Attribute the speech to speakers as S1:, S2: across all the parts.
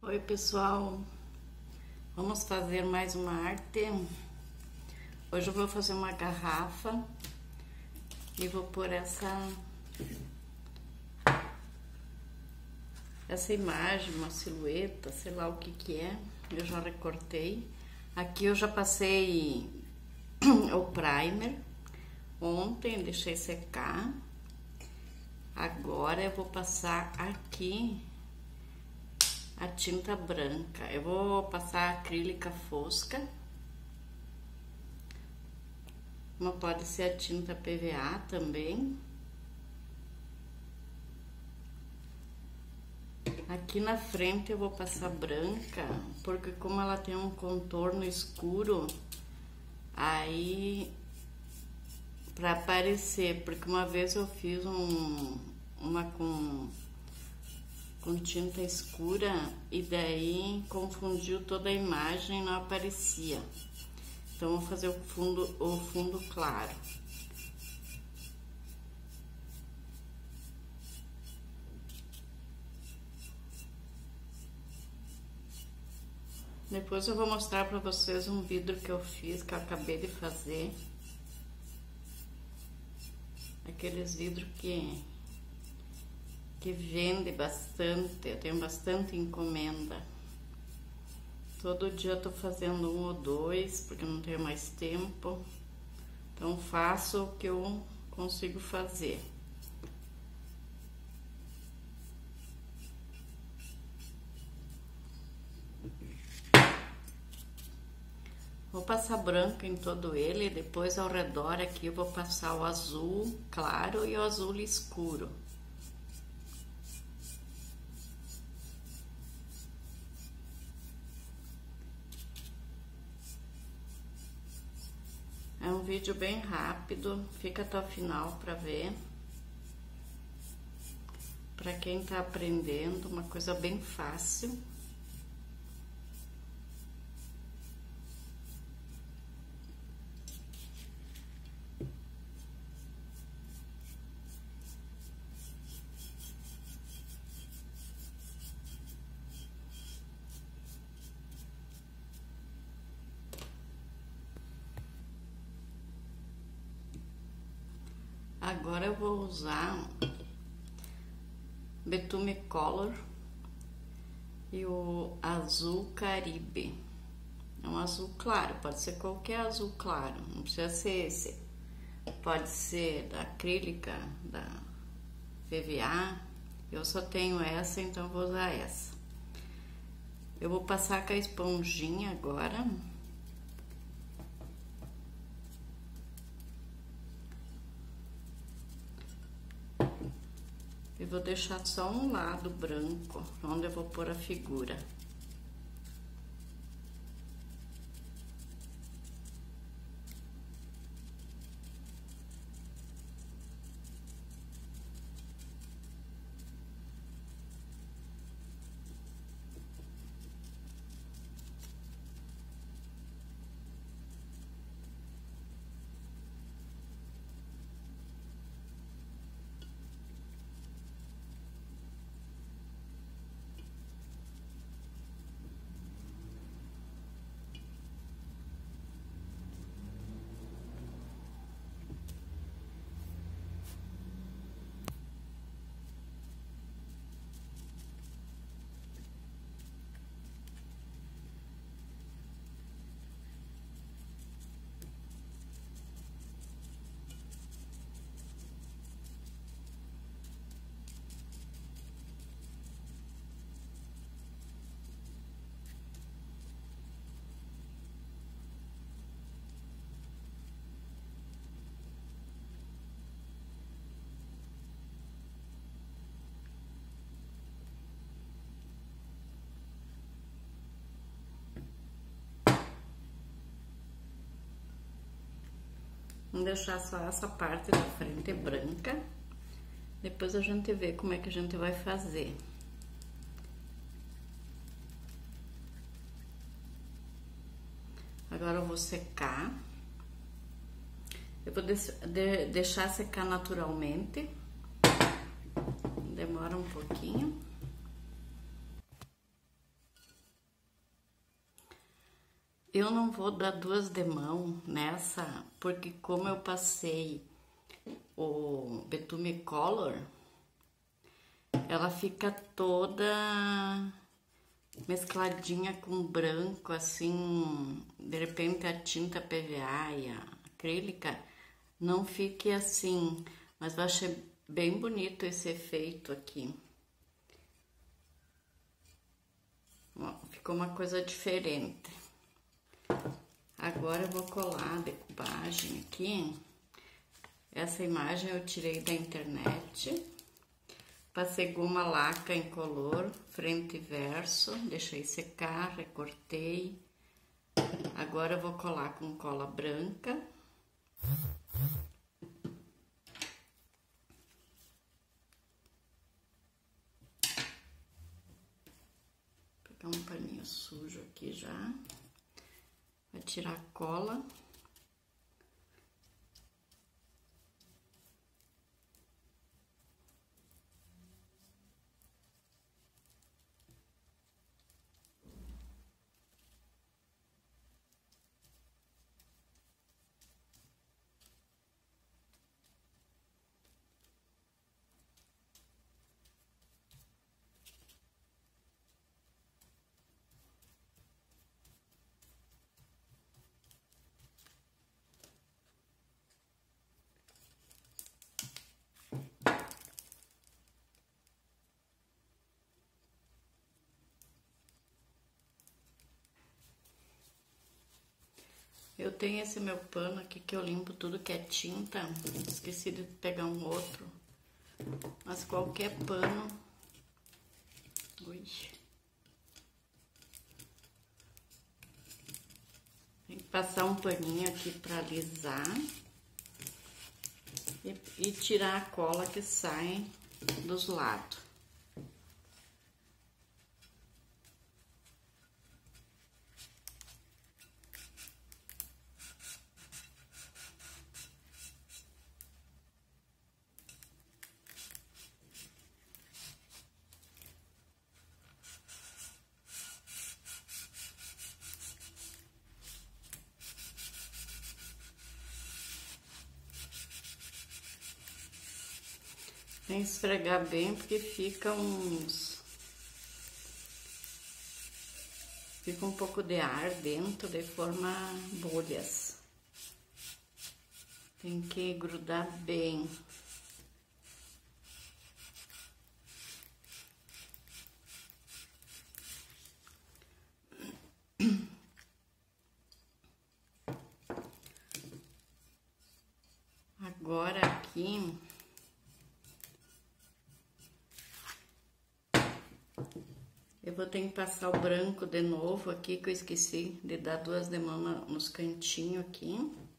S1: Oi pessoal, vamos fazer mais uma arte. Hoje eu vou fazer uma garrafa e vou pôr essa imagem, uma silhueta, sei lá o que que é. Eu já recortei. Aqui eu já passei o primer ontem, deixei secar. Agora eu vou passar aqui a tinta branca. Eu vou passar acrílica fosca, mas pode ser a tinta PVA também. Aqui na frente eu vou passar branca, porque como ela tem um contorno escuro, aí pra aparecer, porque uma vez eu fiz uma com tinta escura e daí confundiu toda a imagem e não aparecia. Então vou fazer o fundo claro. Depois eu vou mostrar para vocês um vidro que eu fiz, que eu acabei de fazer. Aqueles vidros que vende bastante, eu tenho bastante encomenda. Todo dia eu tô fazendo um ou dois, porque eu não tenho mais tempo. Então faço o que eu consigo fazer. Vou passar branco em todo ele, e depois ao redor aqui eu vou passar o azul claro e o azul escuro. É um vídeo bem rápido, fica até o final para ver. Para quem tá aprendendo, uma coisa bem fácil. Agora eu vou usar Betume Color e o azul Caribe. É um azul claro, pode ser qualquer azul claro, não precisa ser esse. Pode ser da acrílica, da PVA. Eu só tenho essa, então vou usar essa. Eu vou passar com a esponjinha agora. E vou deixar só um lado branco, onde eu vou pôr a figura. Vamos deixar só essa parte da frente branca. Depois a gente vê como é que a gente vai fazer. Agora eu vou secar. Eu vou deixar secar naturalmente. Demora um pouquinho. Eu não vou dar duas de mão nessa, porque como eu passei o Betume Color, ela fica toda mescladinha com branco, assim, de repente a tinta PVA e a acrílica não fique assim, mas eu achei bem bonito esse efeito aqui. Ó, ficou uma coisa diferente. Agora eu vou colar a decupagem aqui. Essa imagem eu tirei da internet. Passei goma laca incolor, frente e verso, deixei secar, recortei. Agora eu vou colar com cola branca. Vou pegar um paninho sujo aqui já. Vai tirar a cola. Eu tenho esse meu pano aqui que eu limpo tudo que é tinta. Esqueci de pegar um outro. Mas qualquer pano... Ui. Tem que passar um paninho aqui pra alisar. E tirar a cola que sai dos lados. Tem que esfregar bem, porque fica um pouco de ar dentro, de forma bolhas. Tem que grudar bem. Agora aqui... eu vou ter que passar o branco de novo aqui, que eu esqueci de dar duas de mão nos cantinhos aqui.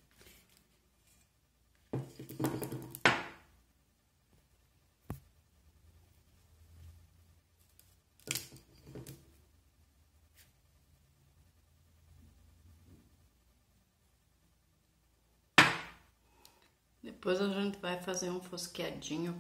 S1: Depois a gente vai fazer um fosqueadinho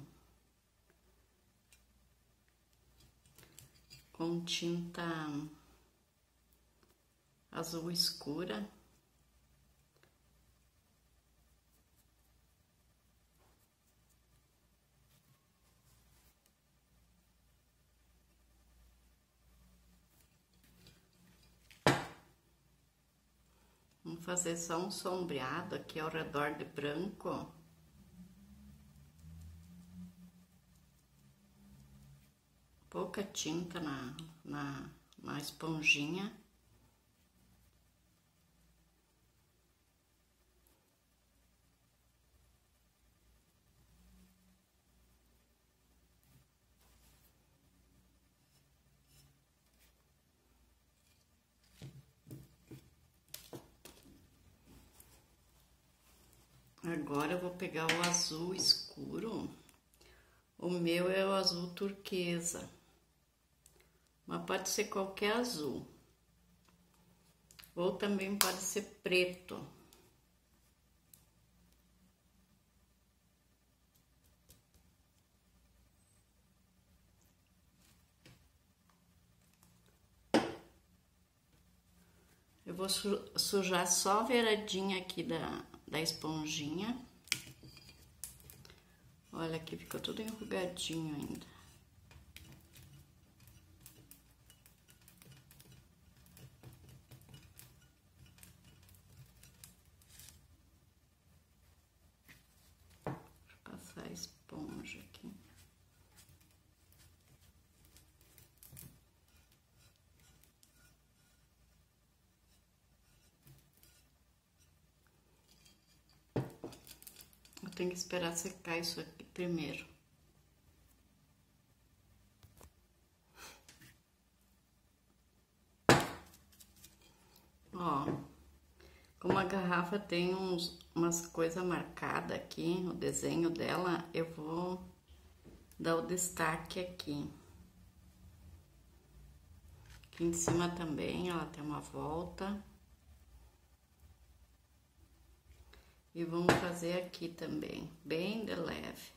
S1: com tinta azul escura. Vamos fazer só um sombreado aqui ao redor de branco. Pouca tinta na esponjinha. Agora eu vou pegar o azul escuro. O meu é o azul turquesa. Mas pode ser qualquer azul. Ou também pode ser preto. Eu vou sujar só a beiradinha aqui da esponjinha. Olha aqui, ficou tudo enrugadinho ainda. Deixa eu passar a esponja aqui. Eu tenho que esperar secar isso aqui primeiro. Ó, como a garrafa tem umas coisas marcadas aqui, o desenho dela, eu vou dar o destaque aqui. Aqui em cima também ela tem uma volta. E vamos fazer aqui também, bem de leve.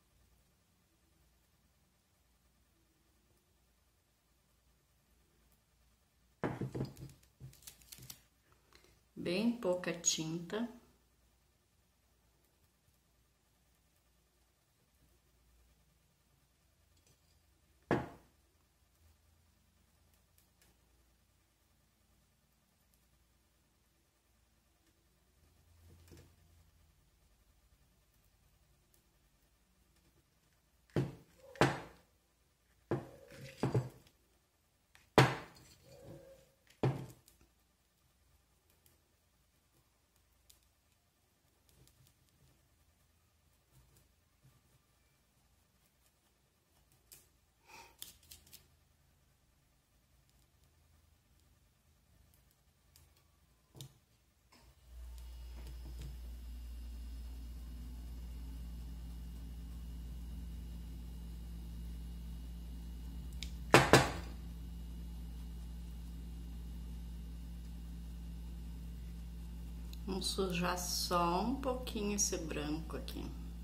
S1: Bem pouca tinta. Vamos sujar só um pouquinho esse branco aqui.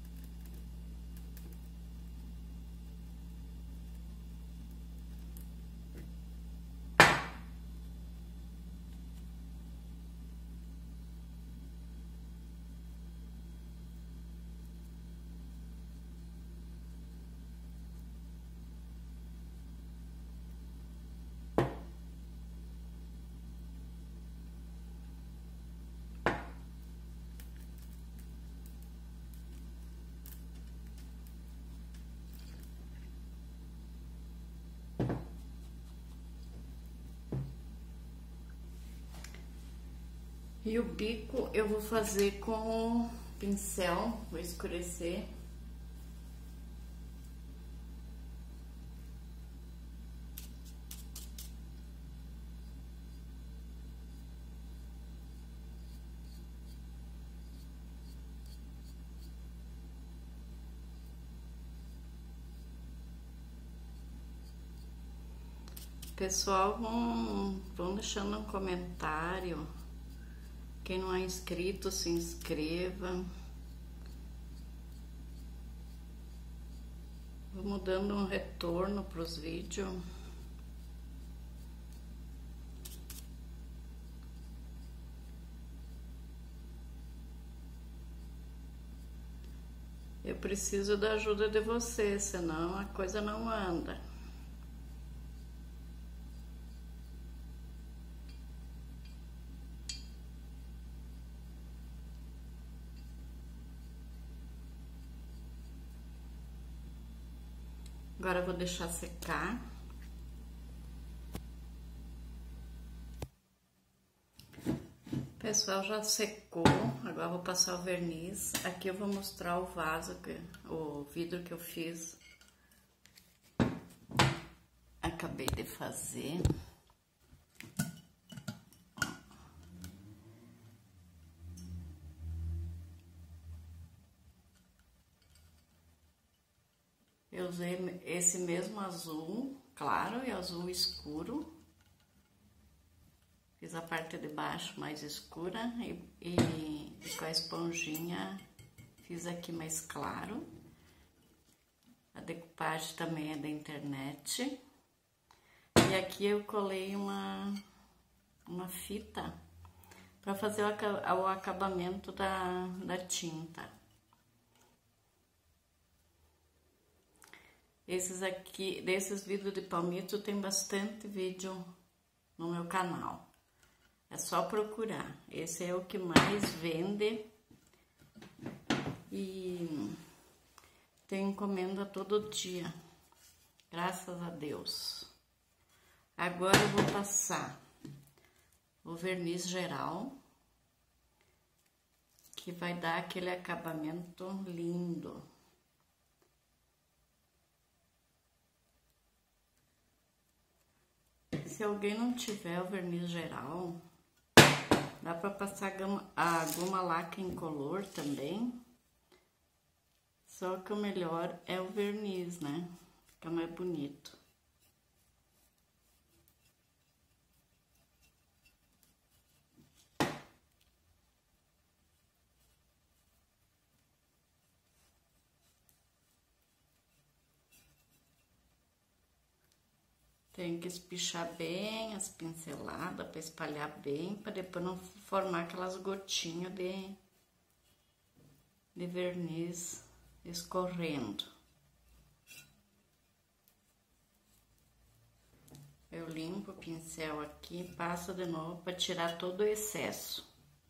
S1: E o bico eu vou fazer com o pincel, vou escurecer. Pessoal, vão deixando um comentário. Quem não é inscrito, se inscreva. Vamos dando um retorno para os vídeos. Eu preciso da ajuda de vocês, senão a coisa não anda. Agora eu vou deixar secar. Pessoal, já secou. Agora eu vou passar o verniz. Aqui eu vou mostrar o vaso, o vidro que eu fiz. Acabei de fazer. Eu usei esse mesmo azul claro e azul escuro. Fiz a parte de baixo mais escura e com a esponjinha fiz aqui mais claro. A decupagem também é da internet. E aqui eu colei uma uma fita para fazer o acabamento da tinta. Desses vidros de palmito tem bastante vídeo no meu canal. É só procurar. Esse é o que mais vende e tenho encomenda todo dia. Graças a Deus. Agora eu vou passar o verniz geral, que vai dar aquele acabamento lindo. Se alguém não tiver o verniz geral, dá para passar a goma laca incolor também. Só que o melhor é o verniz, né? Fica mais bonito. Tem que espichar bem as pinceladas para espalhar bem, para depois não formar aquelas gotinhas de verniz escorrendo. Eu limpo o pincel aqui e passo de novo para tirar todo o excesso.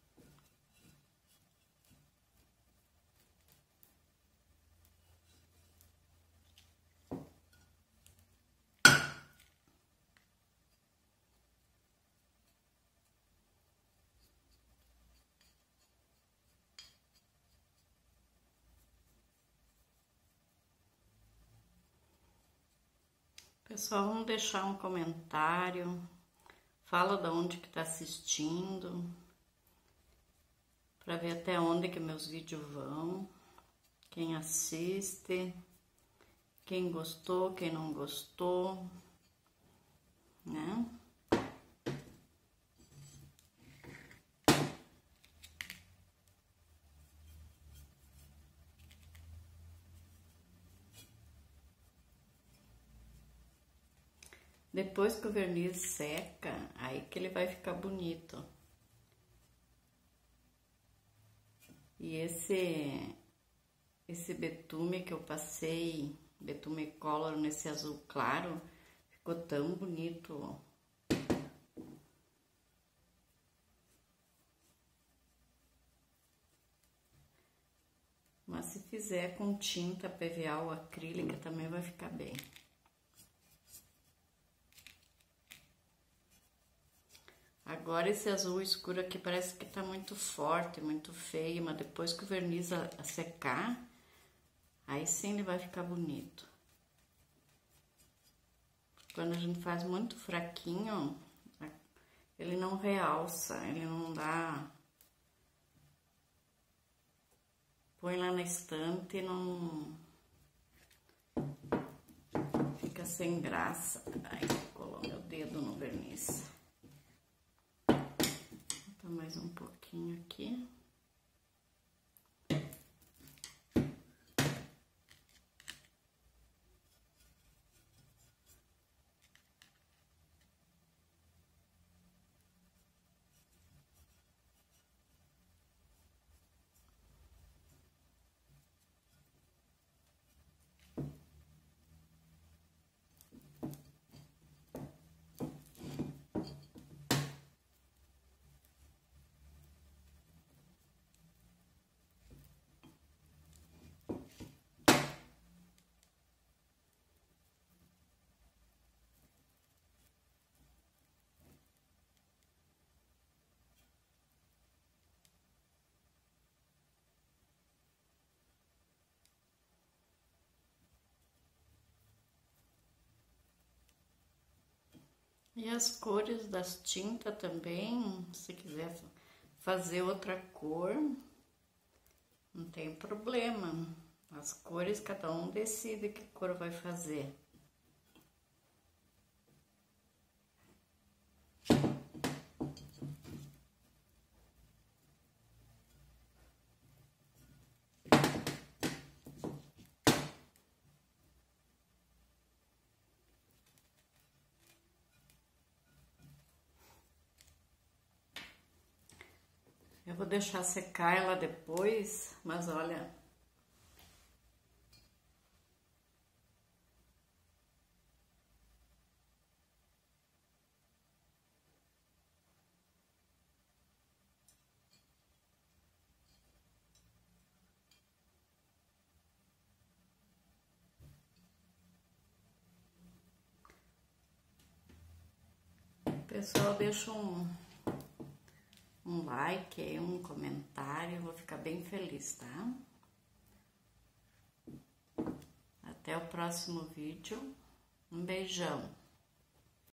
S1: Pessoal, vamos deixar um comentário, fala de onde que tá assistindo, para ver até onde que meus vídeos vão, quem assiste, quem gostou, quem não gostou, né? Depois que o verniz seca, aí que ele vai ficar bonito. E esse betume que eu passei, betume color nesse azul claro, ficou tão bonito. Mas se fizer com tinta PVA ou acrílica também vai ficar bem. Agora esse azul escuro aqui parece que tá muito forte, muito feio, mas depois que o verniz secar, aí sim ele vai ficar bonito. Quando a gente faz muito fraquinho, ele não realça, ele não dá... Põe lá na estante e não... Fica sem graça. Ai, colou meu dedo no verniz. Mais um pouquinho aqui. E as cores das tintas também, se quiser fazer outra cor, não tem problema. As cores, cada um decide que cor vai fazer. Eu vou deixar secar ela depois, mas olha... Pessoal, deixa um like aí, um comentário, eu vou ficar bem feliz, tá? Até o próximo vídeo. Um beijão.